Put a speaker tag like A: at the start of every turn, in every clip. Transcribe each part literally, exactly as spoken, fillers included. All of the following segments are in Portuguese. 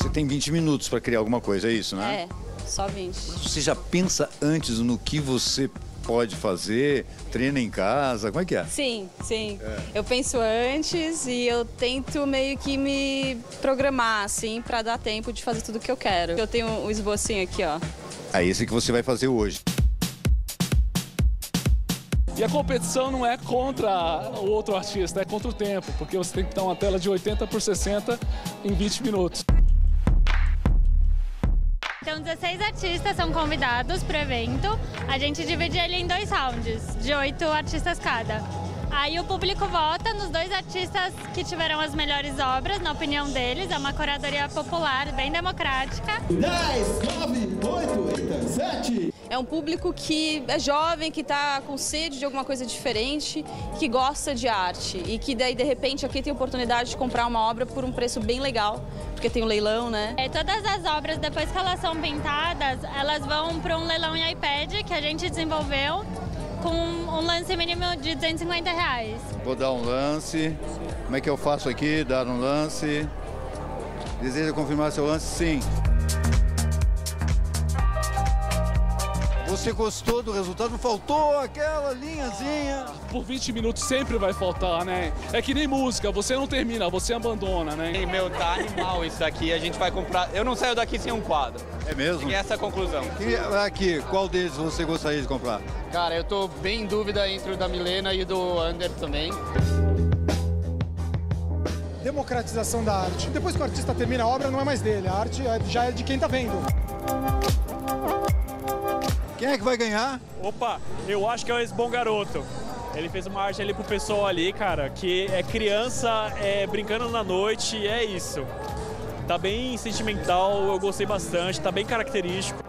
A: tem vinte minutos para criar alguma coisa, é isso, né?
B: É, só vinte.
A: Você já pensa antes no que você pode fazer? Treina em casa? Como é que é?
B: Sim, sim. É. Eu penso antes e eu tento meio que me programar, assim, para dar tempo de fazer tudo o que eu quero. Eu tenho um esbocinho aqui, ó.
A: É esse que você vai fazer hoje.
C: E a competição não é contra o outro artista, é contra o tempo, porque você tem que dar uma tela de oitenta por sessenta em vinte minutos.
D: Então, dezesseis artistas são convidados para o evento. A gente divide ele em dois rounds, de oito artistas cada. Aí o público vota nos dois artistas que tiveram as melhores obras, na opinião deles. É uma curadoria popular, bem democrática.
E: dez, nove, oito, sete...
B: É um público que é jovem, que está com sede de alguma coisa diferente, que gosta de arte e que daí, de repente, aqui tem a oportunidade de comprar uma obra por um preço bem legal, porque tem um leilão, né?
D: É, todas as obras, depois que elas são pintadas, elas vão para um leilão em iPad que a gente desenvolveu com um lance mínimo de duzentos e cinquenta reais.
A: Vou dar um lance. Como é que eu faço aqui? Dar um lance. Deseja confirmar seu lance? Sim. Você gostou do resultado? Faltou aquela linhazinha.
C: Por vinte minutos sempre vai faltar, né? É que nem música, você não termina, você abandona, né?
F: E, meu, tá animal isso daqui, a gente vai comprar... Eu não saio daqui sem um quadro.
A: É mesmo?
F: E essa é a conclusão.
A: E aqui, qual deles você gostaria de comprar?
F: Cara, eu tô bem em dúvida entre o da Milena e o do Under também.
G: Democratização da arte. Depois que o artista termina a obra, não é mais dele, a arte já é de quem tá vendo.
A: Quem é que vai ganhar?
H: Opa, eu acho que é o ex-bom garoto. Ele fez uma arte ali pro pessoal ali, cara, que é criança é, brincando na noite, e é isso. Tá bem sentimental, eu gostei bastante, tá bem característico.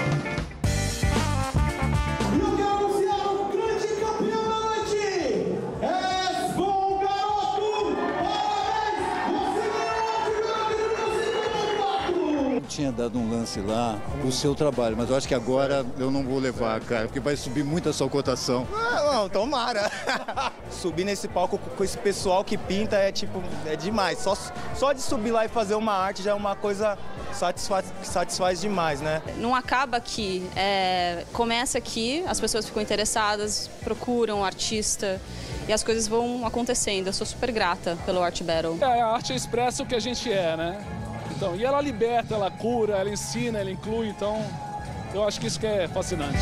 A: Tinha dado um lance lá pro seu trabalho, mas eu acho que agora eu não vou levar, cara, porque vai subir muito a sua cotação.
I: Ah, não, tomara. Subir nesse palco com esse pessoal que pinta é tipo, é demais. Só, só de subir lá e fazer uma arte já é uma coisa que satisfaz, satisfaz demais, né?
B: Não acaba aqui, é, começa aqui, as pessoas ficam interessadas, procuram o artista e as coisas vão acontecendo. Eu sou super grata pelo Art Battle.
C: É, a arte expressa o que a gente é, né? Então, e ela liberta, ela cura, ela ensina, ela inclui, então eu acho que isso que é fascinante.